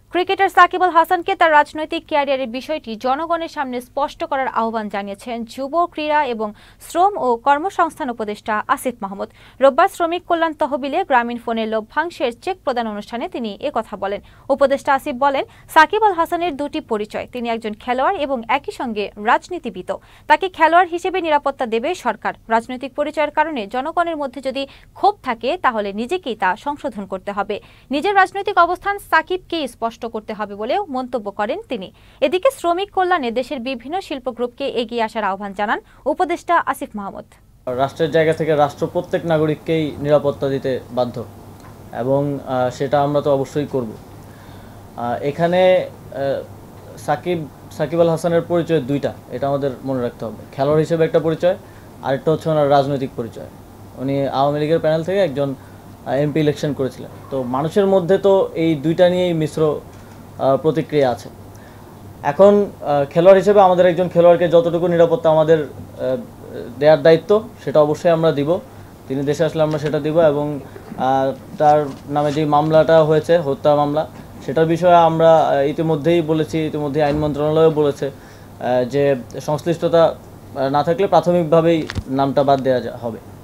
Cricketer Shakib Al হাসানকে তার রাজনৈতিক ক্যারিয়ারের বিষয়টি জনগণের সামনে স্পষ্ট করার আহ্বান জানিয়েছেন যুব ক্রীড়া এবং শ্রম ও কর্মসংস্থান উপদেষ্টা আসিফ মাহমুদ। রোববার শ্রমিক কল্যাণ তহবিলে গ্রামীণ ফোনের লভ্যাংশের চেক প্রদান অনুষ্ঠানে তিনি একথা বলেন। উপদেষ্টা আসিফ বলেন, সাকিব আল হাসানের দুটি পরিচয়, তিনি একজন খেলোয়াড় এবং একই সঙ্গে রাজনীতিবিদ। তাকে খেলোয়াড় হিসেবে নিরাপত্তা দেবে সরকার। রাজনৈতিক পরিচয়ের কারণে জনগণের মধ্যে যদি ক্ষোভ থাকে তাহলে নিজেকেই তা সংশোধন করতে হবে। নিজের রাজনৈতিক অবস্থান সাকিবকেই স্পষ্ট করতে হবে বলেও মন্তব্য করেন তিনি। এদিকে শ্রমিক কল্যাণে দেশের বিভিন্ন শিল্প গ্রুপকে এগিয়ে আসার আহ্বান জানান উপদেষ্টা আসিফ মাহমুদ। রাষ্ট্রের জায়গা থেকে রাষ্ট্র প্রত্যেক নাগরিককেই নিরাপত্তা দিতে বাধ্য এবং সেটা আমরা তো অবশ্যই করব। এখানে সাকিব আল হাসানের পরিচয় দুইটা, এটা আমাদের মনে রাখতে হবে। খেলোয়াড় হিসেবে একটা পরিচয়, আরেকটা হচ্ছে ওনার রাজনৈতিক পরিচয়। উনি আওয়ামী লীগের প্যানেল থেকে একজন এমপি ইলেকশন করেছিলেন। তো মানুষের মধ্যে তো এই দুইটা নিয়েই মিশ্র প্রতিক্রিয়া আছে। এখন খেলোয়াড় হিসেবে আমাদের একজন খেলোয়াড়কে যতটুকু নিরাপত্তা আমাদের দেওয়ার দায়িত্ব সেটা অবশ্যই আমরা দিব। তিনি দেশে আসলে আমরা সেটা দিব এবং তার নামে যে মামলাটা হয়েছে, হত্যা মামলা, সেটার বিষয়ে আমরা ইতিমধ্যেই বলেছি, ইতিমধ্যেই আইন মন্ত্রণালয়ও বলেছে যে সংশ্লিষ্টতা না থাকলে প্রাথমিকভাবেই নামটা বাদ দেওয়া হবে।